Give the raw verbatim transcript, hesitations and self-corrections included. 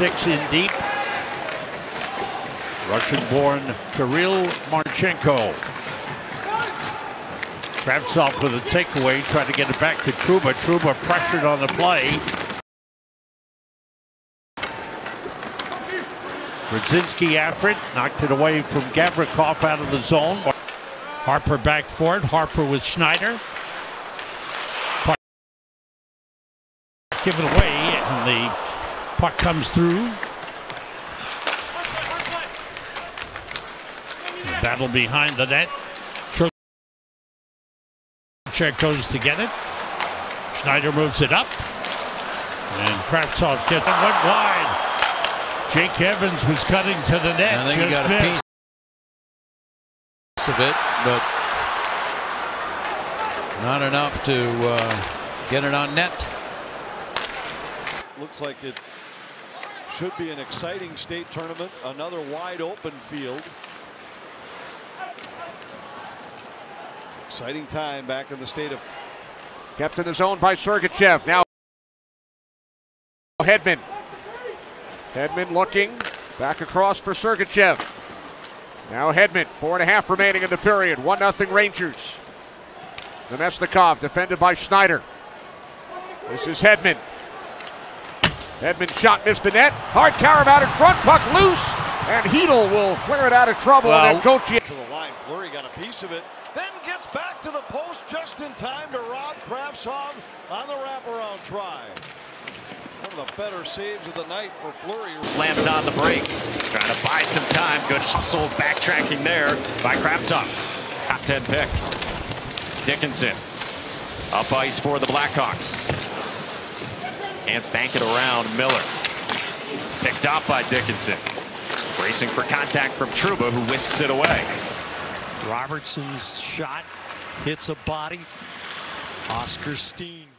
six in deep. Russian-born Kirill Marchenko. Kravtsov with a takeaway, trying to get it back to Trouba. Trouba pressured on the play. Brzezinski after it, knocked it away from Gavrikov out of the zone. Harper back for it. Harper with Schneider. Puck given away, and the puck comes through. The battle behind the net. Trocheck goes to get it. Schneider moves it up. And Kravtsov gets it. Went wide. Jake Evans was cutting to the net. I think just he got missed. a piece of it, but not enough to uh, get it on net. Looks like it should be an exciting state tournament. Another wide open field. Exciting time back in the state of. Kept in the zone by Sergachev. Now Hedman. Hedman looking back across for Sergachev. Now Hedman, four and a half remaining in the period. One nothing Rangers. Nemesnikov defended by Schneider. This is Hedman. Hedman shot missed the net. Hard carry out in front, puck loose, and Hedl will clear it out of trouble. Well, and then Gauthier To the line, Fleury got a piece of it, then gets back to the post just in time to rob Kravtsov on the wraparound try. One of the better saves of the night for Fleury. Slams on the brakes, trying to buy some time. Good hustle, backtracking there by Kravtsov. Top ten pick. Dickinson up ice for the Blackhawks. Can't bank it around Miller. Picked off by Dickinson. Bracing for contact from Trouba, who whisks it away. Robertson's shot hits a body. Oscar Steen